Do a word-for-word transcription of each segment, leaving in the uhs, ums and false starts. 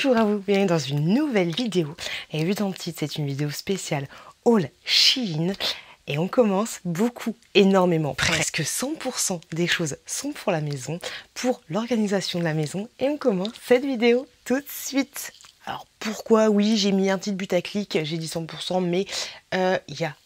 Bonjour à vous, bienvenue dans une nouvelle vidéo. Et vu dans le titre, c'est une vidéo spéciale haul Shein. Et on commence beaucoup, énormément, presque cent pour cent des choses sont pour la maison, pour l'organisation de la maison. Et on commence cette vidéo tout de suite. Alors pourquoi, oui, j'ai mis un petit but à clic, j'ai dit cent pour cent, mais il euh, y a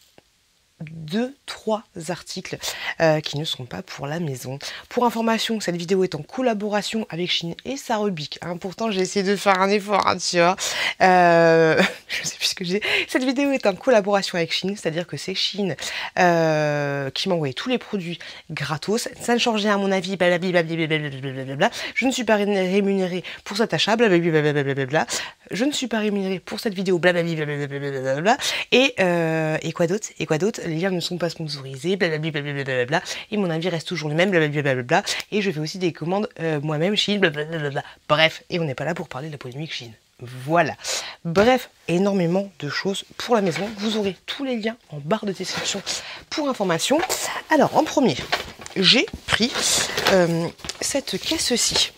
deux, trois articles euh, qui ne sont pas pour la maison. Pour information, cette vidéo est en collaboration avec Shein et ça rebique. Hein. Pourtant, j'ai essayé de faire un effort, hein, tu vois. Euh, je sais plus ce que j'ai. Cette vidéo est en collaboration avec Shein, c'est-à-dire que c'est Shein euh, qui m'a envoyé tous les produits gratos. Ça ne change rien à mon avis. Blablabla. Je ne suis pas rémunérée pour cet achat. Blablabla. Je ne suis pas rémunérée pour cette vidéo. Blablabla. Et, euh, et quoi d'autre Et quoi d'autre Les liens ne sont pas sponsorisés, blablabla, et mon avis reste toujours le même, blablabla, et je fais aussi des commandes euh, moi-même, Shein, blablabla. Bref, et on n'est pas là pour parler de la polémique Shein. Voilà. Bref, énormément de choses pour la maison. Vous aurez tous les liens en barre de description pour information. Alors, en premier, j'ai pris euh, cette caisse-ci,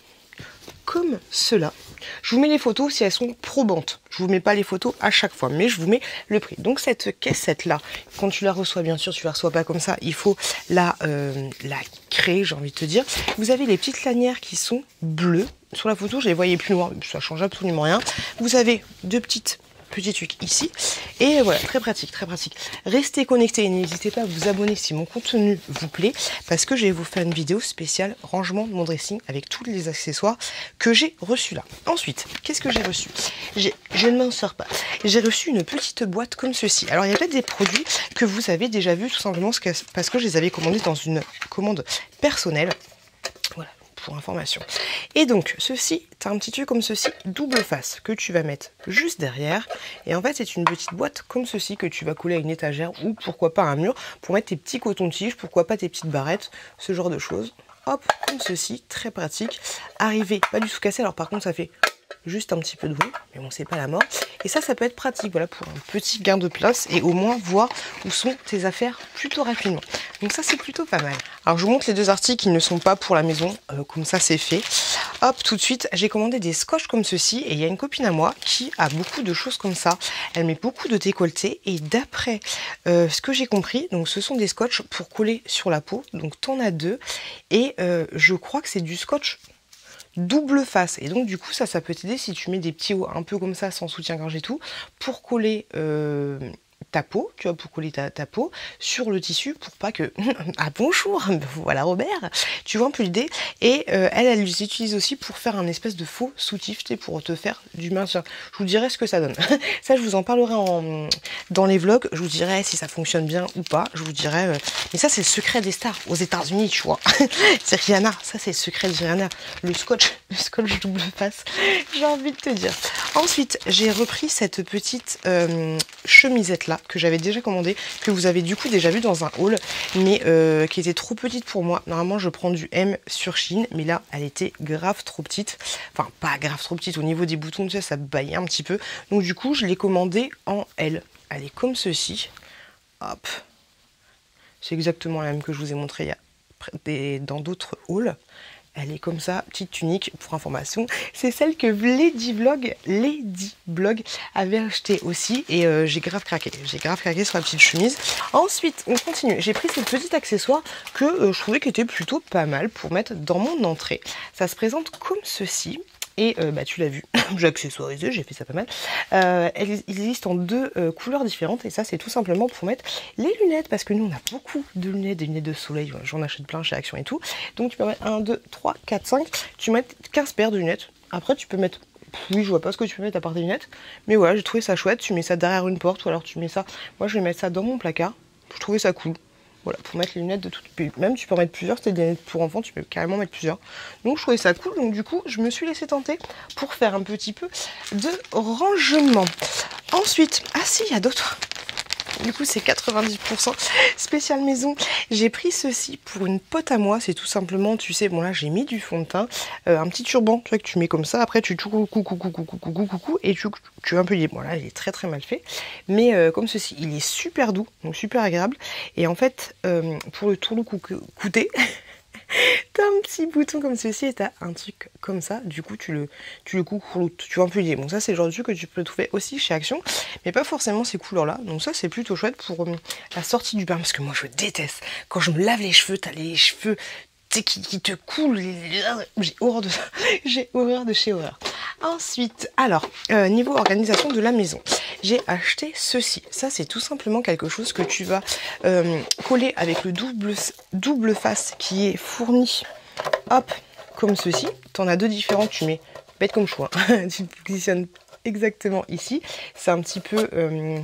comme cela. Je vous mets les photos si elles sont probantes. Je vous mets pas les photos à chaque fois, mais je vous mets le prix. Donc cette caissette là, quand tu la reçois, bien sûr, tu la reçois pas comme ça. Il faut la, euh, la créer, j'ai envie de te dire. Vous avez les petites lanières qui sont bleues. Sur la photo, je les voyais plus noires, ça change absolument rien. Vous avez deux petites petits trucs ici. Et voilà, très pratique, très pratique. Restez connectés et n'hésitez pas à vous abonner si mon contenu vous plaît, parce que je vais vous faire une vidéo spéciale rangement de mon dressing avec tous les accessoires que j'ai reçus là. Ensuite, qu'est-ce que j'ai reçu? Je ne m'en sors pas. J'ai reçu une petite boîte comme ceci. Alors, il y a peut-être des produits que vous avez déjà vus, tout simplement parce que je les avais commandés dans une commande personnelle. Voilà, pour information. Et donc, ceci, tu as un petit truc comme ceci, double face, que tu vas mettre juste derrière. Et en fait, c'est une petite boîte comme ceci que tu vas coller à une étagère ou pourquoi pas à un mur pour mettre tes petits cotons-tiges, pourquoi pas tes petites barrettes, ce genre de choses. Hop, comme ceci, très pratique. Arrivé, pas du tout cassé. Alors par contre, ça fait juste un petit peu de bruit, mais bon, c'est pas la mort. Et ça, ça peut être pratique, voilà, pour un petit gain de place et au moins voir où sont tes affaires plutôt rapidement. Donc ça, c'est plutôt pas mal. Alors, je vous montre les deux articles qui ne sont pas pour la maison, euh, comme ça, c'est fait. Hop, tout de suite, j'ai commandé des scotch comme ceci et il y a une copine à moi qui a beaucoup de choses comme ça. Elle met beaucoup de décolleté et d'après euh, ce que j'ai compris, donc ce sont des scotch pour coller sur la peau. Donc, t'en as deux et euh, je crois que c'est du scotch double face, et donc du coup ça ça peut t'aider si tu mets des petits hauts un peu comme ça sans soutien-gorge et tout pour coller euh, ta peau, tu vois, pour coller ta, ta peau sur le tissu pour pas que ah bonjour, voilà Robert, tu vois un peu l'idée. Et euh, elle elle les utilise aussi pour faire un espèce de faux soutif, tu sais, pour te faire du maintien. Je vous dirai ce que ça donne. Ça je vous en parlerai en, dans les vlogs, je vous dirai si ça fonctionne bien ou pas, je vous dirai euh... mais ça c'est le secret des stars aux États-Unis, tu vois. C'est Rihanna, ça c'est le secret de Rihanna, le scotch, le scotch double face, j'ai envie de te dire. Ensuite j'ai repris cette petite euh, chemisette là que j'avais déjà commandé, que vous avez du coup déjà vu dans un haul, mais euh, qui était trop petite pour moi. Normalement je prends du M sur Shein, mais là elle était grave trop petite, enfin pas grave trop petite, au niveau des boutons, tu sais, ça baillait un petit peu, donc du coup je l'ai commandée en L. Elle est comme ceci, hop, c'est exactement la même que je vous ai montré il y a des, dans d'autres hauls. Elle est comme ça, petite tunique, pour information. C'est celle que Ladyblog, Ladyblog avait acheté aussi. Et euh, j'ai grave craqué. J'ai grave craqué sur la petite chemise. Ensuite, on continue. J'ai pris cette petite accessoire que euh, je trouvais qui était plutôt pas mal pour mettre dans mon entrée. Ça se présente comme ceci. Et euh, bah, tu l'as vu, j'ai accessoirisé, j'ai fait ça pas mal. Euh, il existe en deux euh, couleurs différentes et ça c'est tout simplement pour mettre les lunettes parce que nous on a beaucoup de lunettes, des lunettes de soleil, j'en achète plein chez Action et tout. Donc tu peux mettre un, deux, trois, quatre, cinq, tu mets quinze paires de lunettes. Après tu peux mettre, oui je vois pas ce que tu peux mettre à part des lunettes, mais voilà j'ai trouvé ça chouette, tu mets ça derrière une porte ou alors tu mets ça, moi je vais mettre ça dans mon placard, je trouvais ça cool. Voilà, pour mettre les lunettes de toutes. Même tu peux en mettre plusieurs, c'était des lunettes pour enfants, tu peux carrément mettre plusieurs. Donc je trouvais ça cool, donc du coup je me suis laissée tenter pour faire un petit peu de rangement. Ensuite, ah si, il y a d'autres. Du coup c'est quatre-vingt-dix pour cent spécial maison. J'ai pris ceci pour une pote à moi, c'est tout simplement, tu sais, bon là j'ai mis du fond de teint, euh, un petit turban, tu vois, que tu mets comme ça, après tu coucou coucou coucou coucou coucou et tu, tu es un peu libre. Voilà, il est très très mal fait, mais euh, comme ceci, il est super doux, donc super agréable. Et en fait, euh, pour le tourlou coûter, t'as un petit bouton comme ceci et t'as un truc comme ça. Du coup, tu le, tu le coucroutes, tu vois un peu l'idée. Bon, ça, c'est le genre de truc que tu peux trouver aussi chez Action, mais pas forcément ces couleurs-là. Donc ça, c'est plutôt chouette pour euh, la sortie du bain, parce que moi, je déteste. Quand je me lave les cheveux, t'as les cheveux qui, qui te coulent. J'ai horreur de ça. J'ai horreur de chez horreur. Ensuite, alors, euh, niveau organisation de la maison, j'ai acheté ceci. Ça, c'est tout simplement quelque chose que tu vas euh, coller avec le double, double face qui est fourni. Hop, comme ceci. Tu en as deux différents, tu mets bête comme choix. Tu te positionnes exactement ici. C'est un petit peu euh,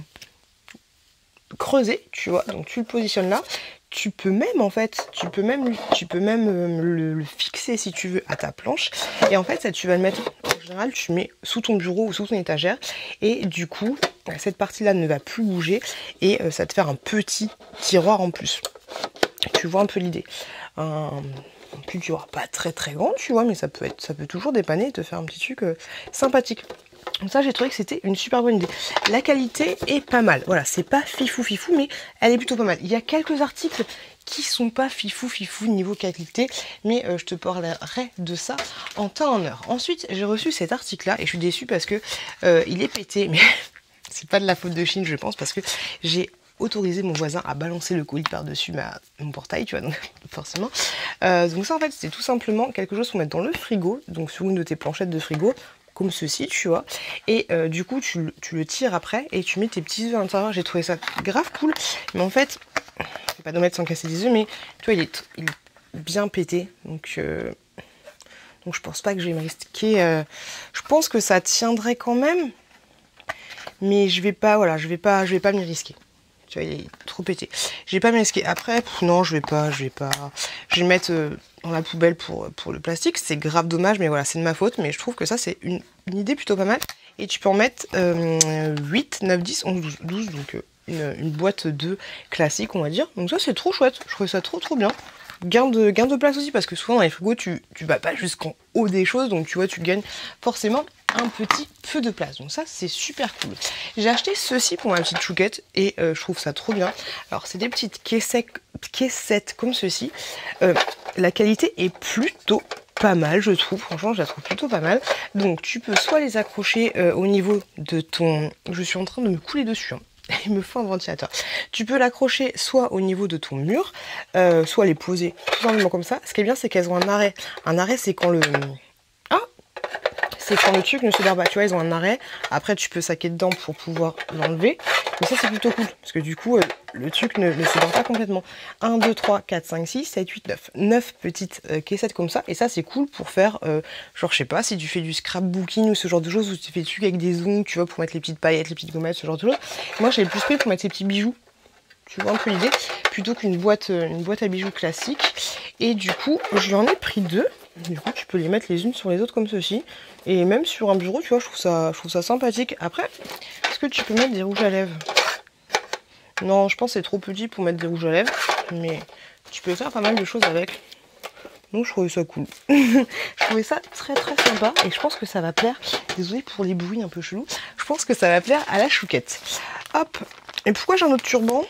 creusé, tu vois. Donc, tu le positionnes là. Tu peux même en fait, tu peux même, tu peux même euh, le, le fixer si tu veux à ta planche. Et en fait, ça tu vas le mettre, en général, tu mets sous ton bureau ou sous ton étagère. Et du coup, cette partie-là ne va plus bouger. Et euh, ça te fait un petit tiroir en plus. Tu vois un peu l'idée. Un, un petit tiroir pas très très grand, tu vois, mais ça peut être, ça peut toujours dépanner et te faire un petit truc euh, sympathique. Donc ça, j'ai trouvé que c'était une super bonne idée. La qualité est pas mal. Voilà, c'est pas fifou fifou, mais elle est plutôt pas mal. Il y a quelques articles qui sont pas fifou fifou niveau qualité, mais euh, je te parlerai de ça en temps en heure. Ensuite, j'ai reçu cet article-là et je suis déçue parce que euh, il est pété, mais c'est pas de la faute de Chine, je pense, parce que j'ai autorisé mon voisin à balancer le colis par-dessus ma, mon portail, tu vois, donc forcément. Euh, donc ça, en fait, c'était tout simplement quelque chose pour mettre dans le frigo, donc sur une de tes planchettes de frigo, comme ceci, tu vois, et euh, du coup tu, tu le tires après et tu mets tes petits œufs à l'intérieur. J'ai trouvé ça grave cool, mais en fait, je vais pas d'en mettre sans casser des œufs, mais tu vois, il est, il est bien pété, donc euh, donc je pense pas que je vais me risquer. Euh, je pense que ça tiendrait quand même, mais je vais pas, voilà, je vais pas, je vais pas m'y risquer. Tu vois, il est trop pété. Je vais pas me risquer. Après, pff, non, je vais pas, je vais pas. Je vais le mettre euh, dans la poubelle pour, pour le plastique. C'est grave dommage, mais voilà, c'est de ma faute. Mais je trouve que ça, c'est une, une idée plutôt pas mal. Et tu peux en mettre euh, huit, neuf, dix, onze, douze, douze. Donc euh, une, une boîte de classique, on va dire. Donc ça, c'est trop chouette. Je trouve ça trop, trop bien. Gain de, gain de place aussi, parce que souvent dans les frigos, tu, tu vas pas jusqu'en haut des choses. Donc tu vois, tu gagnes forcément un petit peu de place, donc ça c'est super cool. J'ai acheté ceci pour ma petite chouquette et euh, je trouve ça trop bien. Alors c'est des petites caissettes, caissettes comme ceci. Euh, la qualité est plutôt pas mal, je trouve. Franchement, je la trouve plutôt pas mal. Donc tu peux soit les accrocher euh, au niveau de ton... Je suis en train de me couler dessus, hein. Il me faut un ventilateur. Tu peux l'accrocher soit au niveau de ton mur, euh, soit les poser tout simplement comme ça. Ce qui est bien, c'est qu'elles ont un arrêt. Un arrêt, c'est quand le... c'est quand le truc ne se barre pas, tu vois, ils ont un arrêt. Après, tu peux saquer dedans pour pouvoir l'enlever. Mais ça, c'est plutôt cool, parce que du coup, euh, le truc ne, ne se barre pas complètement. un, deux, trois, quatre, cinq, six, sept, huit, neuf. neuf petites euh, caissettes comme ça. Et ça, c'est cool pour faire, euh, genre, je sais pas, si tu fais du scrapbooking ou ce genre de choses, ou tu fais des trucs avec des ongles, tu vois, pour mettre les petites paillettes, les petites gommettes, ce genre de choses. Moi, je l'ai plus pris pour mettre ces petits bijoux. Tu vois un peu l'idée, plutôt qu'une boîte, euh, une boîte à bijoux classique. Et du coup, je lui en ai pris deux. Du coup, tu peux les mettre les unes sur les autres comme ceci. Et même sur un bureau, tu vois, je trouve ça, je trouve ça sympathique. Après, est-ce que tu peux mettre des rouges à lèvres? Non, je pense que c'est trop petit pour mettre des rouges à lèvres. Mais tu peux faire pas mal de choses avec. Donc, je trouvais ça cool. Je trouvais ça très très sympa. Et je pense que ça va plaire. Désolée pour les bruits un peu chelous. Je pense que ça va plaire à la chouquette. Hop. Et pourquoi j'ai un autre turban?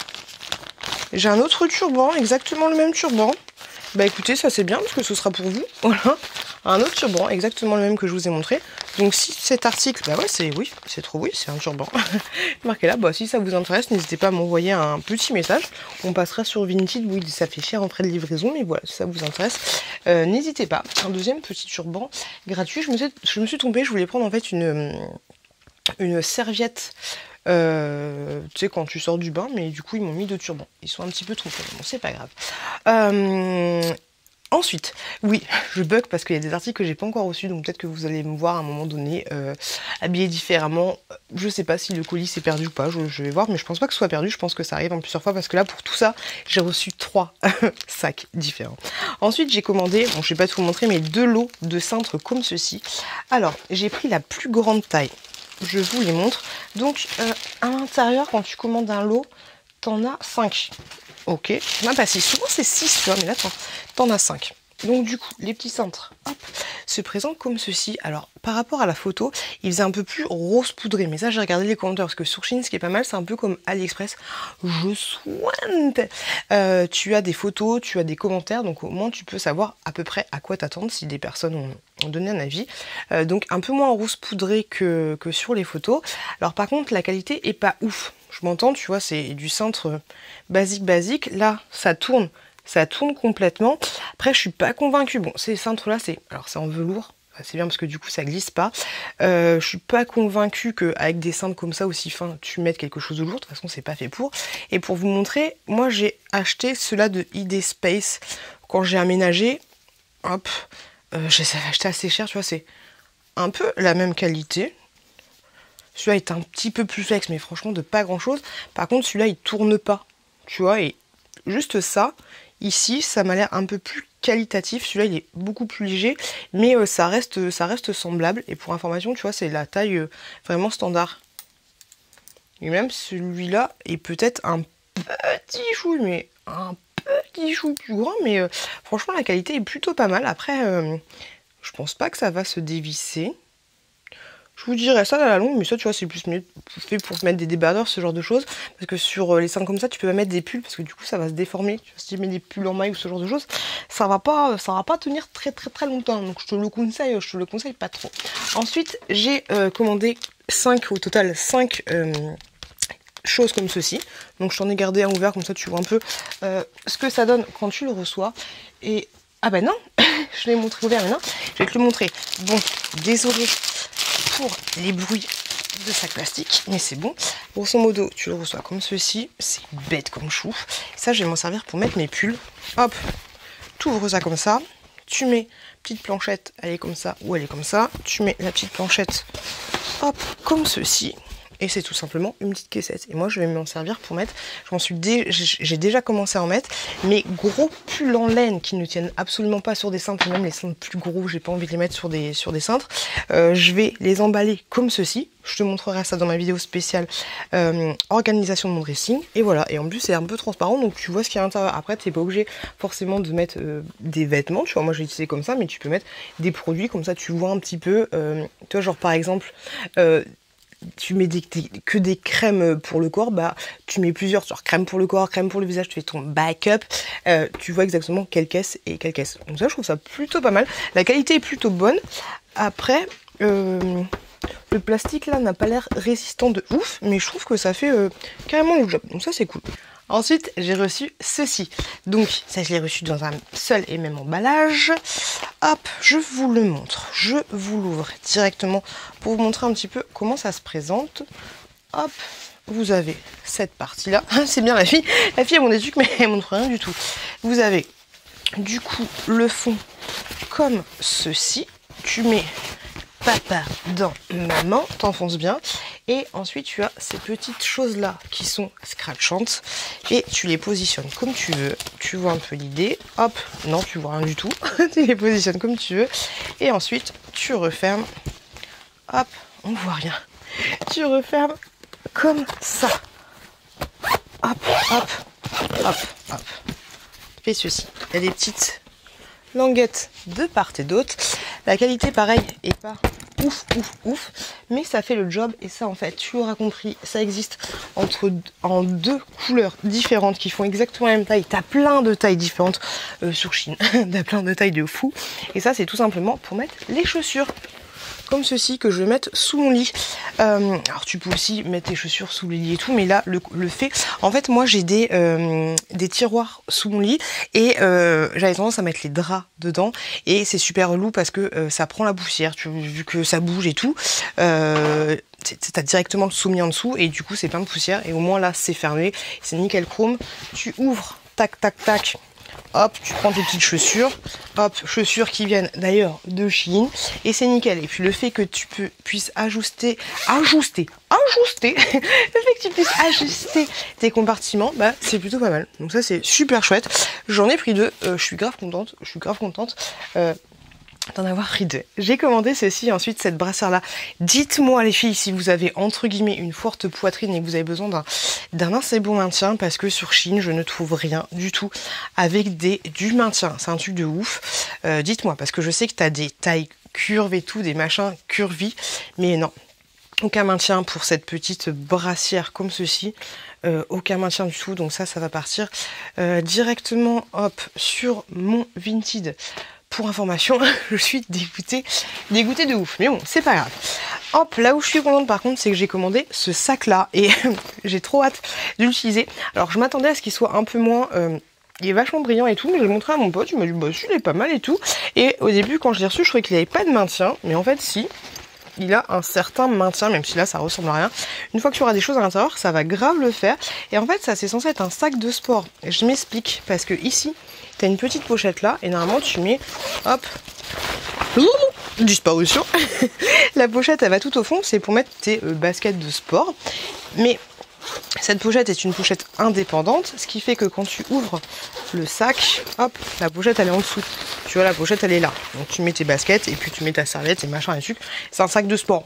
J'ai un autre turban, exactement le même turban. Bah écoutez, ça c'est bien parce que ce sera pour vous. Voilà, un autre turban, exactement le même que je vous ai montré. Donc si cet article, bah ouais, c'est oui, c'est trop oui, c'est un turban. Marquez là, bah si ça vous intéresse, n'hésitez pas à m'envoyer un petit message. On passera sur Vinted, oui, ça fait cher en frais de livraison, mais voilà, si ça vous intéresse, euh, n'hésitez pas. Un deuxième petit turban gratuit. Je me suis, je me suis trompée, je voulais prendre en fait une, une serviette. Euh, tu sais, quand tu sors du bain, mais du coup ils m'ont mis deux turbans, ils sont un petit peu trop faibles, bon c'est pas grave. Euh, ensuite, oui, je bug parce qu'il y a des articles que j'ai pas encore reçus, donc peut-être que vous allez me voir à un moment donné euh, habillé différemment. Je sais pas si le colis s'est perdu ou pas, je, je vais voir, mais je pense pas que ce soit perdu, je pense que ça arrive en plusieurs fois parce que là pour tout ça j'ai reçu trois sacs différents. Ensuite j'ai commandé, bon je vais pas tout vous montrer, mais deux lots de cintres comme ceci. Alors j'ai pris la plus grande taille. Je vous les montre. Donc, euh, à l'intérieur, quand tu commandes un lot, t'en as cinq. Ok. Non, pas six. Souvent, c'est six, tu vois, mais là, t'en as cinq. Donc du coup, les petits cintres, hop, se présentent comme ceci. Alors, par rapport à la photo, ils faisaient un peu plus rose poudré. Mais ça, j'ai regardé les commentaires parce que sur Shein, ce qui est pas mal, c'est un peu comme AliExpress. Je soigne. Euh, tu as des photos, tu as des commentaires, donc au moins tu peux savoir à peu près à quoi t'attendre si des personnes ont, ont donné un avis. Euh, donc un peu moins rose poudré que, que sur les photos. Alors par contre, la qualité est pas ouf. Je m'entends, tu vois, c'est du cintre basique basique. Là, ça tourne. Ça tourne complètement. Après, je suis pas convaincue. Bon, ces cintres-là, c'est alors c'est en velours. C'est bien parce que du coup, ça glisse pas. Euh, je suis pas convaincue qu'avec des cintres comme ça aussi fins, tu mettes quelque chose de lourd. De toute façon, c'est pas fait pour. Et pour vous montrer, moi, j'ai acheté ceux-là de I D Space quand j'ai aménagé. Hop, euh, je les avais achetés assez cher. Tu vois, c'est un peu la même qualité. Celui-là est un petit peu plus flex, mais franchement, de pas grand-chose. Par contre, celui-là, il tourne pas. Tu vois, et juste ça. Ici, ça m'a l'air un peu plus qualitatif. Celui-là, il est beaucoup plus léger, mais euh, ça reste, ça reste semblable. Et pour information, tu vois, c'est la taille euh, vraiment standard. Et même celui-là est peut-être un petit chou, mais un petit chou plus grand. Mais euh, franchement, la qualité est plutôt pas mal. Après, euh, je pense pas que ça va se dévisser. Je vous dirais ça à la longue, mais ça, tu vois, c'est plus mieux fait pour mettre des débardeurs, ce genre de choses. Parce que sur les cintres comme ça, tu peux pas mettre des pulls, parce que du coup, ça va se déformer. Tu vois, si tu mets des pulls en maille ou ce genre de choses, ça va pas, ça va pas tenir très très très longtemps. Donc, je te le conseille, je te le conseille pas trop. Ensuite, j'ai euh, commandé cinq, au total, cinq euh, choses comme ceci. Donc, je t'en ai gardé un ouvert, comme ça, tu vois un peu euh, ce que ça donne quand tu le reçois. Et, ah bah non, je l'ai montré ouvert maintenant. Je vais te le montrer. Bon, désolé pour les bruits de sac plastique, mais c'est bon. Grosso modo, tu le reçois comme ceci, c'est bête comme chou. Ça, je vais m'en servir pour mettre mes pulls. Hop, tu ouvres ça comme ça, tu mets petite planchette, elle est comme ça ou elle est comme ça. Tu mets la petite planchette, hop, comme ceci. Et c'est tout simplement une petite caissette. Et moi, je vais m'en servir pour mettre, j'en suis dé... j'ai déjà commencé à en mettre, mes gros pulls en laine qui ne tiennent absolument pas sur des cintres, même les cintres plus gros, j'ai pas envie de les mettre sur des, sur des cintres. Euh, je vais les emballer comme ceci. Je te montrerai ça dans ma vidéo spéciale euh, organisation de mon dressing. Et voilà. Et en plus, c'est un peu transparent, donc tu vois ce qu'il y a à l'intérieur. Après, tu n'es pas obligé forcément de mettre euh, des vêtements. Tu vois, moi, j'ai utilisé comme ça, mais tu peux mettre des produits comme ça. Tu vois un petit peu. Euh, tu vois, genre par exemple. Euh, tu mets des, des, que des crèmes pour le corps, bah tu mets plusieurs, genre crème pour le corps, crème pour le visage, tu fais ton backup, euh, tu vois exactement quelle caisse et quelle caisse. Donc ça, je trouve ça plutôt pas mal. La qualité est plutôt bonne. Après, euh, le plastique là n'a pas l'air résistant de ouf, mais je trouve que ça fait euh, carrément le job. Donc ça, c'est cool. Ensuite, j'ai reçu ceci. Donc, ça, je l'ai reçu dans un seul et même emballage. Hop, je vous le montre. Je vous l'ouvre directement pour vous montrer un petit peu comment ça se présente. Hop, vous avez cette partie-là. C'est bien la fille. La fille, elle montre des trucs, mais elle montre rien du tout. Vous avez, du coup, le fond comme ceci. Tu mets papa dans maman, t'enfonces bien. Et ensuite, tu as ces petites choses-là qui sont scratchantes. Et tu les positionnes comme tu veux. Tu vois un peu l'idée. Hop, non, tu vois rien du tout. Tu les positionnes comme tu veux. Et ensuite, tu refermes. Hop, on ne voit rien. Tu refermes comme ça. Hop, hop, hop, hop. Fais ceci. Il y a des petites languettes de part et d'autre. La qualité, pareil, est pas ouf, ouf, ouf, mais ça fait le job. Et ça, en fait, tu auras compris, ça existe entre, en deux couleurs différentes qui font exactement la même taille. T'as plein de tailles différentes euh, sur Shein. T'as plein de tailles de fou. Et ça, c'est tout simplement pour mettre les chaussures. Comme ceci, que je vais mettre sous mon lit. Euh, alors tu peux aussi mettre tes chaussures sous le lit et tout, mais là le, le fait, en fait moi j'ai des, euh, des tiroirs sous mon lit et euh, j'avais tendance à mettre les draps dedans et c'est super relou parce que euh, ça prend la poussière, tu, vu que ça bouge et tout. Euh, T'as directement le soumis en dessous et du coup c'est plein de poussière et au moins là c'est fermé, c'est nickel chrome. Tu ouvres, tac tac tac. Hop, tu prends tes petites chaussures, hop, chaussures qui viennent d'ailleurs de Shein, et c'est nickel. Et puis le fait que tu peux, puisses ajuster, ajuster, ajuster, le fait que tu puisses ajuster tes compartiments, bah c'est plutôt pas mal. Donc ça c'est super chouette. J'en ai pris deux, euh, je suis grave contente, je suis grave contente. Euh, d'en avoir pris deux. J'ai commandé ceci, ensuite cette brassière là. Dites-moi les filles si vous avez entre guillemets une forte poitrine et que vous avez besoin d'un d'un assez bon maintien, parce que sur Shein je ne trouve rien du tout avec des du maintien. C'est un truc de ouf. Euh, dites-moi, parce que je sais que tu as des tailles curves et tout, des machins curvis, mais non. Aucun maintien pour cette petite brassière comme ceci. Euh, aucun maintien du tout, donc ça, ça va partir euh, directement hop sur mon Vinted. Pour information, je suis dégoûtée, dégoûtée de ouf. Mais bon, c'est pas grave. Hop, là où je suis contente par contre, c'est que j'ai commandé ce sac-là et j'ai trop hâte de l'utiliser. Alors, je m'attendais à ce qu'il soit un peu moins... Euh, il est vachement brillant et tout, mais je l'ai montré à mon pote, il m'a dit, bah si, il est pas mal et tout. Et au début, quand je l'ai reçu, je trouvais qu'il avait pas de maintien, mais en fait, si. Il a un certain maintien, même si là ça ressemble à rien. Une fois que tu auras des choses à l'intérieur, ça va grave le faire. Et en fait, ça c'est censé être un sac de sport. Et je m'explique, parce que ici, tu as une petite pochette là, et normalement tu mets, hop, disparition. La pochette, elle va tout au fond, c'est pour mettre tes euh, baskets de sport. Mais cette pochette est une pochette indépendante, ce qui fait que quand tu ouvres le sac, hop, la pochette elle est en dessous. Tu vois, la pochette elle est là. Donc tu mets tes baskets et puis tu mets ta serviette et machin et trucs. C'est un sac de sport.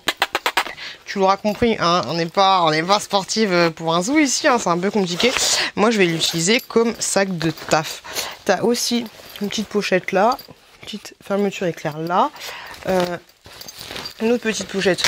Tu l'auras compris, hein, on n'est pas, on n'est pas sportive pour un zoo ici, hein, c'est un peu compliqué. Moi je vais l'utiliser comme sac de taf. Tu as aussi une petite pochette là, une petite fermeture éclair là, euh, une autre petite pochette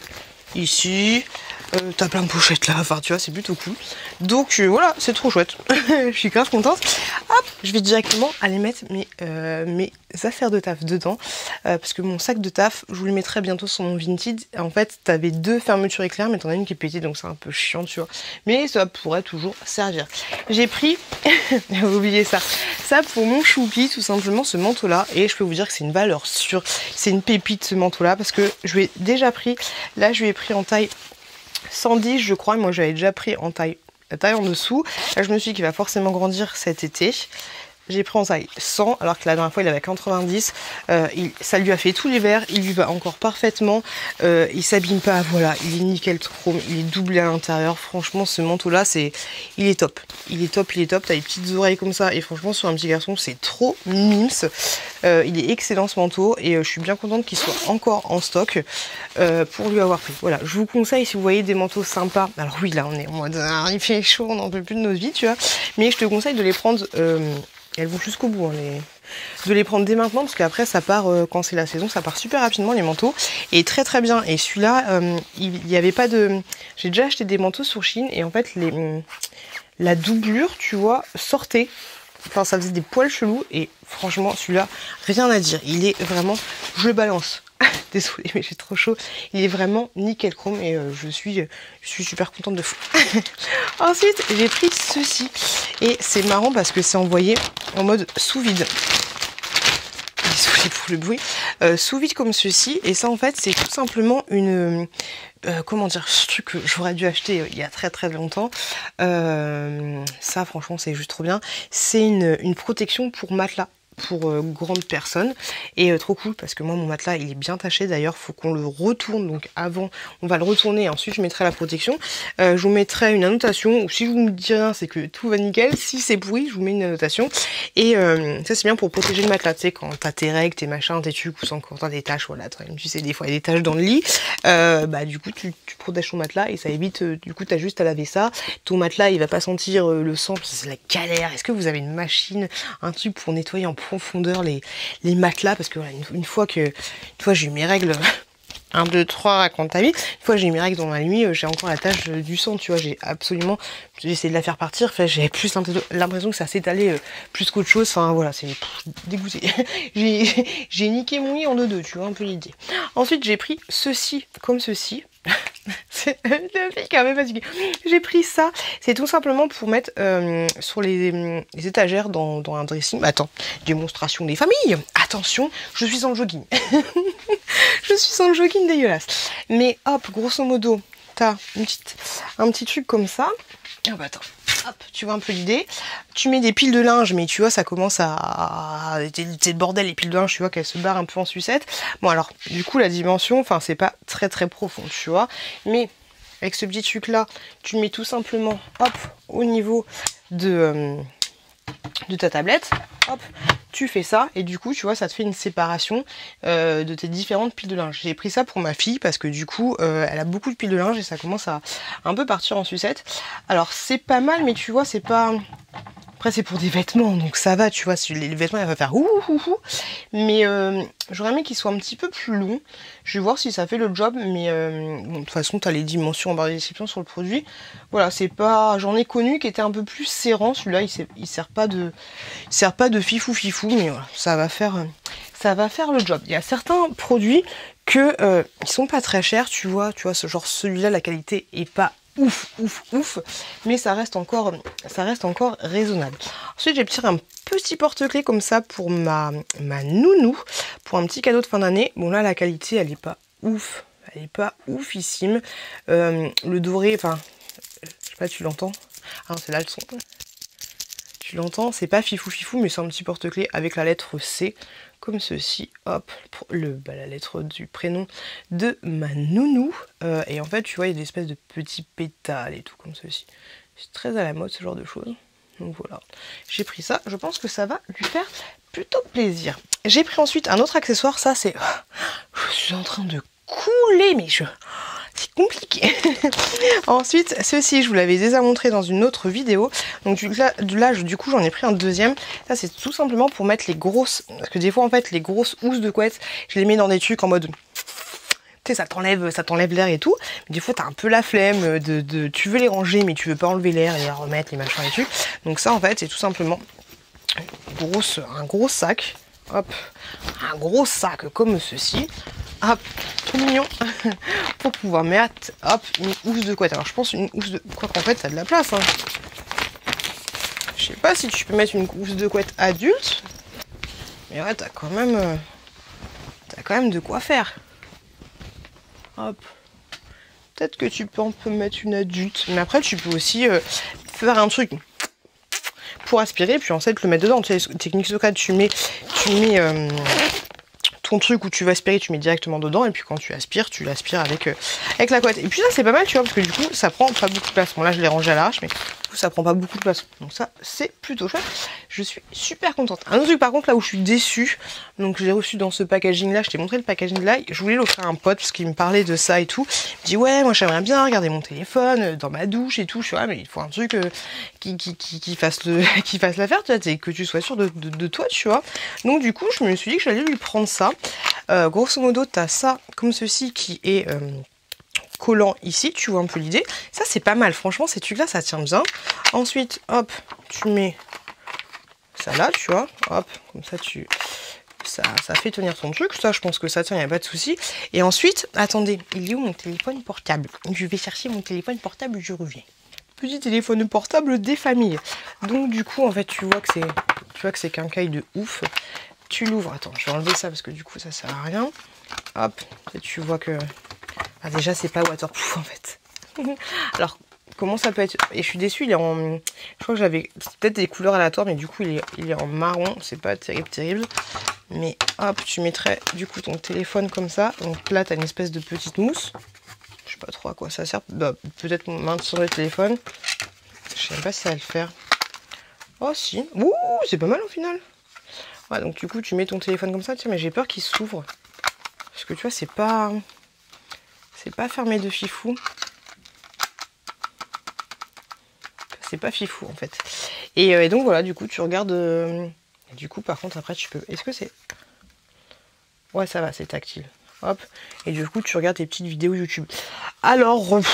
ici. Euh, t'as plein de pochettes là, enfin tu vois, c'est plutôt cool. Donc euh, voilà, c'est trop chouette. Je suis grave contente. Hop, je vais directement aller mettre mes, euh, mes affaires de taf dedans. Euh, parce que mon sac de taf, je vous le mettrai bientôt sur mon Vinted. En fait, t'avais deux fermetures éclair, mais t'en as une qui est pétée, donc c'est un peu chiant, tu vois. Mais ça pourrait toujours servir. J'ai pris, j'ai oublié ça, ça pour mon choupi, tout simplement, ce manteau-là. Et je peux vous dire que c'est une valeur sûre. C'est une pépite ce manteau-là, parce que je lui ai déjà pris, là je lui ai pris en taille cent dix je crois, moi j'avais déjà pris en taille, la taille en dessous. Là je me suis dit qu'il va forcément grandir cet été. J'ai pris en taille cent, alors que la dernière fois il avait quatre-vingt-dix. Euh, il, ça lui a fait tout l'hiver, il lui va encore parfaitement. Euh, il s'abîme pas, voilà, il est nickel chrome, il est doublé à l'intérieur. Franchement, ce manteau-là, c'est, il est top. Il est top, il est top. T'as les petites oreilles comme ça, et franchement, sur un petit garçon, c'est trop mims. Euh, il est excellent ce manteau, et euh, je suis bien contente qu'il soit encore en stock euh, pour lui avoir pris. Voilà, je vous conseille si vous voyez des manteaux sympas. Alors oui, là, on est en mode, ah, il fait chaud, on n'en peut plus de notre vie, tu vois. Mais je te conseille de les prendre. Euh, Elles vont jusqu'au bout, hein, les... de les prendre dès maintenant, parce qu'après ça part, euh, quand c'est la saison, ça part super rapidement les manteaux, et très très bien. Et celui-là, euh, il n'y avait pas de... J'ai déjà acheté des manteaux sur Shein, et en fait, les... la doublure, tu vois, sortait. Enfin, ça faisait des poils chelous, et franchement, celui-là, rien à dire. Il est vraiment... Je le balance. Désolée, mais j'ai trop chaud. Il est vraiment nickel chrome et euh, je, suis, je suis super contente de fou. Ensuite, j'ai pris ceci. Et c'est marrant parce que c'est envoyé en mode sous vide. Désolée pour le bruit. Euh, sous vide comme ceci. Et ça, en fait, c'est tout simplement une... Euh, comment dire, ce truc que j'aurais dû acheter il y a très très longtemps. Euh, ça, franchement, c'est juste trop bien. C'est une, une protection pour matelas. Pour euh, grandes personnes, et euh, trop cool parce que moi mon matelas il est bien taché, d'ailleurs faut qu'on le retourne, donc avant on va le retourner et ensuite je mettrai la protection. Euh, je vous mettrai une annotation, ou si je vous me dis rien c'est que tout va nickel, si c'est pourri je vous mets une annotation. Et euh, ça c'est bien pour protéger le matelas, tu sais, quand t'as tes règles, tes machins, tes trucs, ou sans quand t'as des taches, voilà, tu sais, des fois il y a des taches dans le lit, euh, bah du coup tu, tu protèges ton matelas et ça évite, euh, du coup t'as juste à laver ça, ton matelas il va pas sentir euh, le sang, c'est la galère. Est-ce que vous avez une machine, un truc pour nettoyer en profondeur les, les matelas, parce que voilà, une, une fois que une fois j'ai eu mes règles un, deux, trois, raconte ta vie, une fois que j'ai eu mes règles dans la nuit, j'ai encore la tache du sang, tu vois, j'ai absolument, j'ai essayé de la faire partir, enfin, j'ai plus l'impression que ça s'étalait euh, plus qu'autre chose, enfin voilà, c'est dégoûté. J'ai niqué mon lit en deux deux, tu vois un peu l'idée. Ensuite j'ai pris ceci, comme ceci. C'est la fille qui avait fatigué. J'ai pris ça, c'est tout simplement pour mettre euh, sur les, les étagères dans, dans un dressing. Attends, démonstration des familles. Attention, je suis en jogging. Je suis en jogging dégueulasse. Mais hop, grosso modo, t'as une petite, un petit truc comme ça. Ah bah attends. Hop, tu vois un peu l'idée. Tu mets des piles de linge, mais tu vois, ça commence à... C'est le bordel, les piles de linge, tu vois qu'elles se barrent un peu en sucette. Bon, alors, du coup, la dimension, enfin, c'est pas très très profond, tu vois. Mais avec ce petit truc-là, tu mets tout simplement, hop, au niveau de, euh, de ta tablette. Hop, tu fais ça et du coup tu vois ça te fait une séparation euh, de tes différentes piles de linge. J'ai pris ça pour ma fille parce que du coup euh, elle a beaucoup de piles de linge et ça commence à un peu partir en sucette. Alors c'est pas mal mais tu vois c'est pas... Après c'est pour des vêtements donc ça va tu vois, si les vêtements elle va faire ouh ouh ouh. Mais euh, j'aurais aimé qu'il soit un petit peu plus long. Je vais voir si ça fait le job mais euh, bon, de toute façon tu as les dimensions en barre de description sur le produit. Voilà c'est pas... J'en ai connu qui était un peu plus serrant, celui-là il, il sert pas de... Il sert pas de fifou fifou mais voilà ça va faire... Ça va faire le job. Il y a certains produits que euh, ils sont pas très chers tu vois, tu vois ce genre celui-là la qualité est pas ouf, ouf, ouf, mais ça reste encore, ça reste encore raisonnable. Ensuite, j'ai pris un petit porte-clés comme ça pour ma, ma nounou, pour un petit cadeau de fin d'année. Bon là, la qualité, elle est pas ouf, elle est pas oufissime. Euh, le doré, enfin, je sais pas, tu l'entends? Ah non, c'est là le son. Tu l'entends, c'est pas fifou fifou, mais c'est un petit porte-clés avec la lettre C, comme ceci, hop, pour le, bah, la lettre du prénom de ma nounou. Euh, et en fait, tu vois, il y a des espèces de petits pétales et tout, comme ceci. C'est très à la mode, ce genre de choses. Donc voilà, j'ai pris ça, je pense que ça va lui faire plutôt plaisir. J'ai pris ensuite un autre accessoire, ça c'est... Je suis en train de couler, mais je... C'est compliqué. Ensuite, ceci, je vous l'avais déjà montré dans une autre vidéo. Donc là, là du coup, j'en ai pris un deuxième. Ça, c'est tout simplement pour mettre les grosses... Parce que des fois, en fait, les grosses housses de couette, je les mets dans des trucs en mode... Tu sais, ça t'enlève ça t'enlève l'air et tout. Mais des fois, t'as un peu la flemme de, de... Tu veux les ranger, mais tu veux pas enlever l'air et les remettre, les machins et tout. Donc ça, en fait, c'est tout simplement une grosse, un gros sac. Hop, un gros sac comme ceci. Hop, tout mignon. Pour pouvoir mettre, hop, une housse de couette. Alors je pense une housse de... Quoi qu'en fait, ça a de la place. Hein. Je sais pas si tu peux mettre une housse de couette adulte. Mais ouais, t'as quand même... Euh, t'as quand même de quoi faire. Hop. Peut-être que tu peux un peu mettre une adulte. Mais après, tu peux aussi euh, faire un truc pour aspirer, puis en fait le mettre dedans. Tu sais, technique secrète, tu mets... Tu mets... Euh, ton truc où tu vas aspirer, tu mets directement dedans et puis quand tu aspires, tu l'aspires avec, euh, avec la couette. Et puis ça c'est pas mal tu vois parce que du coup ça prend pas beaucoup de place. Bon là je l'ai rangé à l'arrache mais du coup ça prend pas beaucoup de place. Donc ça c'est plutôt chouette. Je suis super contente. Un autre truc par contre là où je suis déçue, donc je l'ai reçu dans ce packaging là, je t'ai montré le packaging là, je voulais l'offrir à un pote parce qu'il me parlait de ça et tout. Il me dit ouais moi j'aimerais bien regarder mon téléphone dans ma douche et tout. Je suis ah mais il faut un truc euh, qui, qui, qui, qui fasse le qui fasse l'affaire, tu vois, que tu sois sûr de, de, de toi tu vois. Donc du coup je me suis dit que j'allais lui prendre ça. Euh, grosso modo, tu as ça comme ceci qui est euh, collant ici, tu vois un peu l'idée. Ça, c'est pas mal, franchement, ces trucs-là, ça tient bien. Ensuite, hop, tu mets ça là, tu vois, hop, comme ça, tu... Ça, ça fait tenir ton truc. Ça, je pense que ça tient, il n'y a pas de souci. Et ensuite, attendez, il est où mon téléphone portable? Je vais chercher mon téléphone portable, je reviens. Petit téléphone portable des familles. Donc, du coup, en fait, tu vois que c'est tu vois que c'est qu'un caille de ouf. Tu l'ouvres, attends, je vais enlever ça parce que du coup ça sert à rien. Hop, et tu vois que... Ah, déjà c'est pas waterproof en fait. Alors comment ça peut être... Et je suis déçue, il est en... Je crois que j'avais peut-être des couleurs aléatoires mais du coup il est, il est en marron, c'est pas terrible terrible. Mais hop, tu mettrais du coup ton téléphone comme ça. Donc là t'as une espèce de petite mousse. Je sais pas trop à quoi ça sert. Bah, peut-être maintenir le téléphone. Je sais même pas si ça va le faire. Oh si, ouh, c'est pas mal au final. Ouais, donc du coup tu mets ton téléphone comme ça, tiens, mais j'ai peur qu'il s'ouvre. Parce que tu vois, c'est pas... C'est pas fermé de fifou. C'est pas fifou en fait. Et, euh, et donc voilà, du coup tu regardes... Euh... Du coup par contre après tu peux... Est-ce que c'est... Ouais ça va, c'est tactile. Hop. Et du coup tu regardes tes petites vidéos YouTube. Alors... Euh...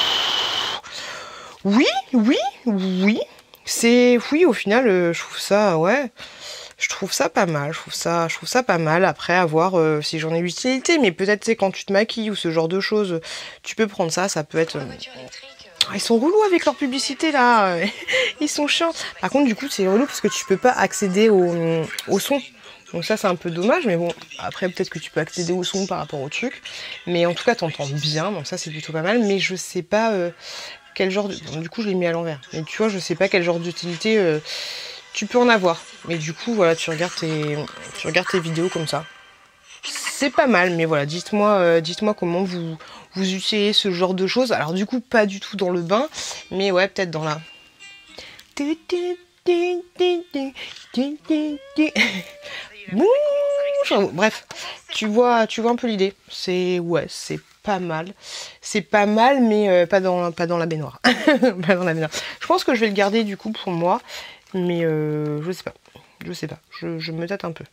Oui, oui, oui. C'est... Oui, au final, euh, je trouve ça... Ouais... Je trouve ça pas mal, je trouve ça, je trouve ça pas mal. Après, à voir euh, si j'en ai l'utilité, mais peut-être, tu sais, quand tu te maquilles ou ce genre de choses, tu peux prendre ça, ça peut être... Euh... Oh, ils sont relous avec leur publicité, là. Ils sont chiants. Par contre, du coup, c'est relou parce que tu peux pas accéder au, au son. Donc ça, c'est un peu dommage, mais bon, après, peut-être que tu peux accéder au son par rapport au truc. Mais en tout cas, t'entends bien, donc ça, c'est plutôt pas mal. Mais je sais pas euh, quel genre de... Bon, du coup, je l'ai mis à l'envers. Mais tu vois, je sais pas quel genre d'utilité... Euh... Tu peux en avoir, mais du coup, voilà, tu regardes tes, tu regardes tes vidéos comme ça. C'est pas mal, mais voilà, dites-moi euh, dites-moi comment vous, vous utilisez ce genre de choses. Alors du coup, pas du tout dans le bain, mais ouais, peut-être dans la... Bref, tu vois, tu vois un peu l'idée. C'est ouais, c'est pas mal. C'est pas mal, mais euh, pas dans pas dans la baignoire. Pas dans la baignoire. Je pense que je vais le garder du coup pour moi, mais euh, je sais pas. Je sais pas. Je, je me tâte un peu.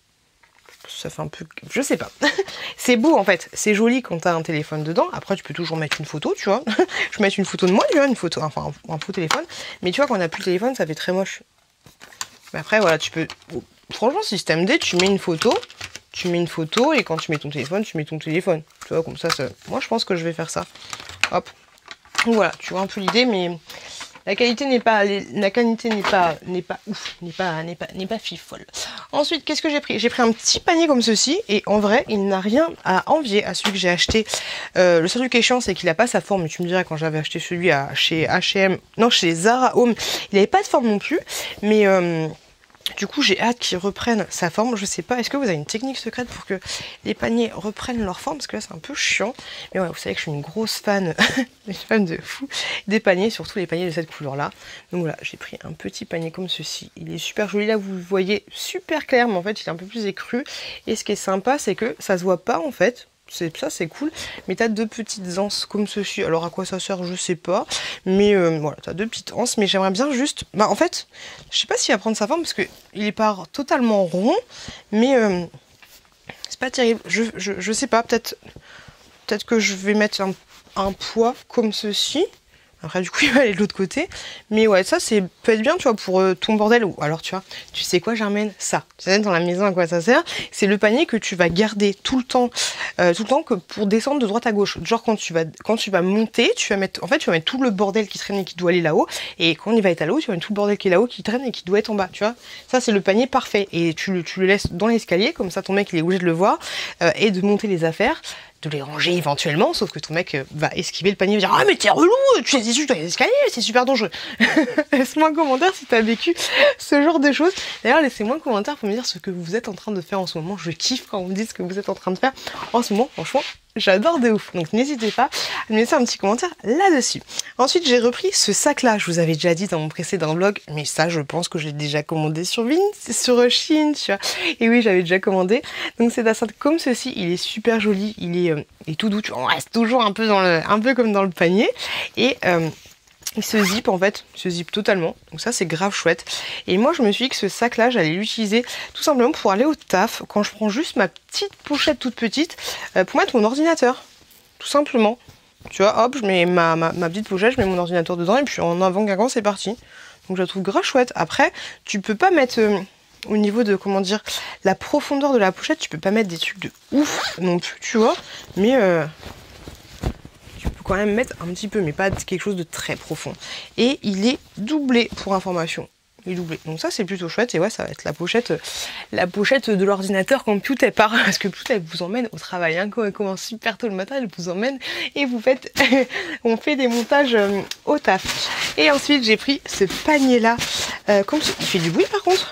Ça fait un peu... Je sais pas. C'est beau en fait. C'est joli quand t'as un téléphone dedans. Après, tu peux toujours mettre une photo, tu vois. Je peux mettre une photo de moi, tu vois, une photo, enfin un, un faux téléphone. Mais tu vois, quand on n'a plus le téléphone, ça fait très moche. Mais après, voilà, tu peux... Franchement, système D, tu mets une photo. Tu mets une photo et quand tu mets ton téléphone, tu mets ton téléphone. Tu vois, comme ça, ça... Moi, je pense que je vais faire ça. Hop. Donc, voilà, tu vois un peu l'idée, mais... La qualité n'est pas, la qualité n'est pas, n'est pas ouf, n'est pas, n'est pas, n'est pas fifole. Ensuite, qu'est-ce que j'ai pris? J'ai pris un petit panier comme ceci et en vrai, il n'a rien à envier à celui que j'ai acheté. Euh, le seul truc qui est chiant, c'est qu'il n'a pas sa forme. Tu me dirais quand j'avais acheté celui à chez H et M, non chez Zara Home, il n'avait pas de forme non plus, mais euh, du coup, j'ai hâte qu'il reprenne sa forme. Je sais pas, est-ce que vous avez une technique secrète pour que les paniers reprennent leur forme? Parce que là, c'est un peu chiant. Mais ouais, vous savez que je suis une grosse fan, une fan de fou des paniers, surtout les paniers de cette couleur-là. Donc voilà, j'ai pris un petit panier comme ceci. Il est super joli. Là, vous le voyez super clair, mais en fait, il est un peu plus écru. Et ce qui est sympa, c'est que ça se voit pas, en fait. C'est ça, c'est cool. Mais t'as deux petites anses comme ceci. Alors à quoi ça sert, je sais pas. Mais euh, voilà, t'as deux petites anses. Mais j'aimerais bien juste... Bah en fait, je sais pas s'il va prendre sa forme parce que il est pas totalement rond. Mais euh, c'est pas terrible. Je, je, je sais pas, peut-être peut-être que je vais mettre un, un poids comme ceci. Après du coup il va aller de l'autre côté. Mais ouais, ça c'est peut être bien, tu vois, pour euh, ton bordel. Ou alors tu vois, tu sais quoi, Germaine, ça. Tu sais dans la maison à quoi ça sert. C'est le panier que tu vas garder tout le temps, euh, tout le temps que pour descendre de droite à gauche. Genre quand tu vas quand tu vas monter, tu vas mettre, en fait tu vas mettre tout le bordel qui traîne et qui doit aller là-haut. Et quand il va être à là-haut, tu vas mettre tout le bordel qui est là-haut, qui traîne et qui doit être en bas. Tu vois, ça c'est le panier parfait. Et tu le tu le laisses dans l'escalier, comme ça ton mec il est obligé de le voir euh, et de monter les affaires, de les ranger éventuellement, sauf que ton mec euh, va esquiver le panier et va dire ah mais t'es relou, tu es issu dans les escaliers, c'est super dangereux. Laisse-moi un commentaire si t'as vécu ce genre de choses. D'ailleurs laissez-moi un commentaire pour me dire ce que vous êtes en train de faire en ce moment. Je kiffe quand vous me dites ce que vous êtes en train de faire en ce moment, franchement j'adore de ouf. Donc n'hésitez pas à me laisser un petit commentaire là-dessus. Ensuite j'ai repris ce sac là, je vous avais déjà dit dans mon précédent vlog, mais ça je pense que j'ai déjà commandé sur Vin, sur Shein, tu vois. Et oui j'avais déjà commandé. Donc c'est un sac comme ceci, il est super joli, il est, euh, il est tout doux, tu vois, on reste toujours un peu, dans le, un peu comme dans le panier. Et euh, il se zip en fait, il se zip totalement, donc ça c'est grave chouette. Et moi je me suis dit que ce sac là j'allais l'utiliser tout simplement pour aller au taf, quand je prends juste ma petite pochette toute petite euh, pour mettre mon ordinateur, tout simplement. Tu vois, hop, je mets ma, ma, ma petite pochette, je mets mon ordinateur dedans et puis en avant-gargant c'est parti. Donc je la trouve grave chouette. Après, tu peux pas mettre... Euh, au niveau de, comment dire, la profondeur de la pochette, tu peux pas mettre des trucs de ouf non plus, tu vois. Mais... Euh, tu peux quand même mettre un petit peu, mais pas quelque chose de très profond. Et il est doublé, pour information. Il est doublé. Donc ça, c'est plutôt chouette. Et ouais, ça va être la pochette, la pochette de l'ordinateur quand tout est part. Parce que tout, elle vous emmène au travail. Hein. Quand elle commence super tôt le matin, elle vous emmène et vous faites... on fait des montages euh, au taf. Et ensuite, j'ai pris ce panier-là. Euh, comme ce... Il fait du bruit, par contre.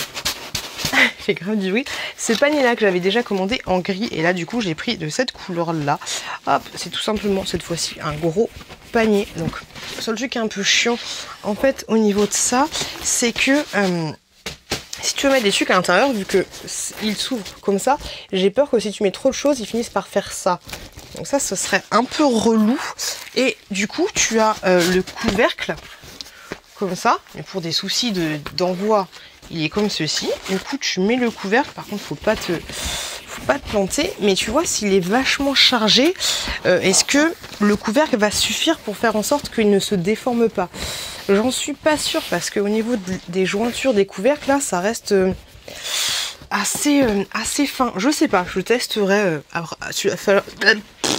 Il fait grave du bruit. Ce panier-là que j'avais déjà commandé en gris. Et là, du coup, j'ai pris de cette couleur-là. Hop, c'est tout simplement, cette fois-ci, un gros panier. Donc, le seul truc qui est un peu chiant, en fait, au niveau de ça, c'est que... Euh, si tu veux mettre des trucs à l'intérieur, vu que il s'ouvre comme ça, j'ai peur que si tu mets trop de choses, ils finissent par faire ça. Donc ça, ce serait un peu relou. Et du coup, tu as euh, le couvercle, comme ça. Mais pour des soucis de, d'envoi... il est comme ceci. Du coup, tu mets le couvercle. Par contre, faut pas te, faut pas te planter. Mais tu vois, s'il est vachement chargé, euh, est-ce que le couvercle va suffire pour faire en sorte qu'il ne se déforme pas? J'en suis pas sûre parce qu'au niveau de, des jointures des couvercles, là, ça reste euh, assez, euh, assez fin. Je sais pas. Je testerai. Euh, Celui-là,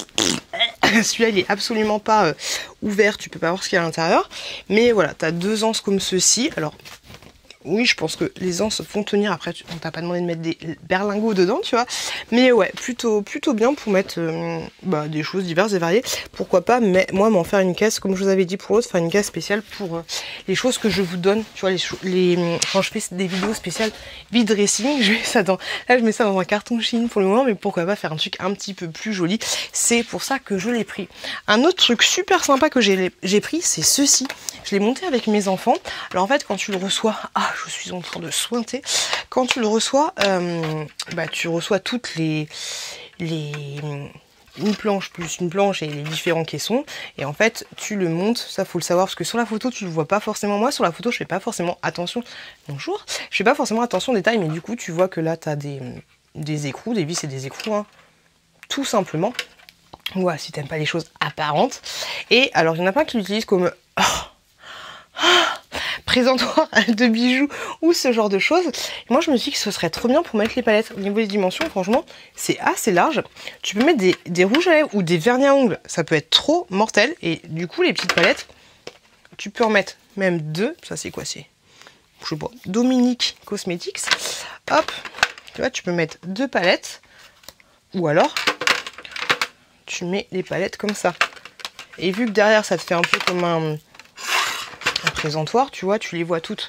il est absolument pas euh, ouvert. Tu peux pas voir ce qu'il y a à l'intérieur. Mais voilà, tu as deux anses comme ceci. Alors. Oui, je pense que les anses vont tenir. Après, on t'a pas demandé de mettre des berlingots dedans, tu vois. Mais ouais, plutôt, plutôt bien pour mettre euh, bah, des choses diverses et variées. Pourquoi pas, mais moi, m'en faire une caisse, comme je vous avais dit pour l'autre, faire une caisse spéciale pour euh, les choses que je vous donne. Tu vois, les, les quand je fais des vidéos spéciales vide dressing, je mets ça dans, là, je mets ça dans un carton Shein pour le moment, mais pourquoi pas faire un truc un petit peu plus joli. C'est pour ça que je l'ai pris. Un autre truc super sympa que j'ai pris, c'est ceci. Je l'ai monté avec mes enfants. Alors en fait, quand tu le reçois, ah, je suis en train de sointer. Quand tu le reçois, euh, bah, tu reçois toutes les... les une planche plus une planche et les différents caissons, et en fait tu le montes, ça faut le savoir parce que sur la photo tu le vois pas forcément. Moi sur la photo je fais pas forcément attention, bonjour, je fais pas forcément attention aux détails, mais du coup tu vois que là tu as des, des écrous, des vis et des écrous, hein, tout simplement. Voilà, si t'aimes pas les choses apparentes. Et alors il y en a pas qui l'utilisent comme oh, oh, présentoir de bijoux ou ce genre de choses. Moi je me suis dit que ce serait trop bien pour mettre les palettes. Au niveau des dimensions, franchement c'est assez large. Tu peux mettre des, des rouges à lèvres ou des vernis à ongles, ça peut être trop mortel. Et du coup les petites palettes, tu peux en mettre même deux. Ça c'est quoi, c'est, je sais pas, Dominique Cosmetics. Hop, tu vois, tu peux mettre deux palettes. Ou alors tu mets les palettes comme ça. Et vu que derrière ça te fait un peu comme un un présentoir, tu vois, tu les vois toutes.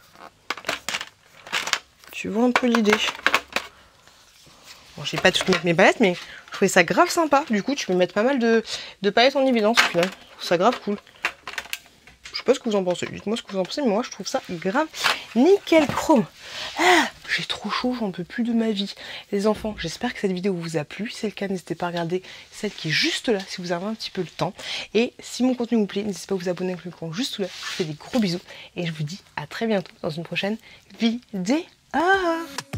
Tu vois un peu l'idée. Bon, j'ai pas toutes mettre mes palettes, mais je trouvais ça grave sympa. Du coup, tu peux mettre pas mal de, de palettes en évidence au final. Je trouve ça grave cool. Je sais pas ce que vous en pensez. Dites-moi ce que vous en pensez, mais moi je trouve ça grave nickel chrome. Ah, j'ai trop chaud, j'en peux plus de ma vie. Les enfants, j'espère que cette vidéo vous a plu. Si c'est le cas, n'hésitez pas à regarder celle qui est juste là si vous avez un petit peu le temps. Et si mon contenu vous plaît, n'hésitez pas à vous abonner avec le l'écran juste là. Je vous fais des gros bisous et je vous dis à très bientôt dans une prochaine vidéo.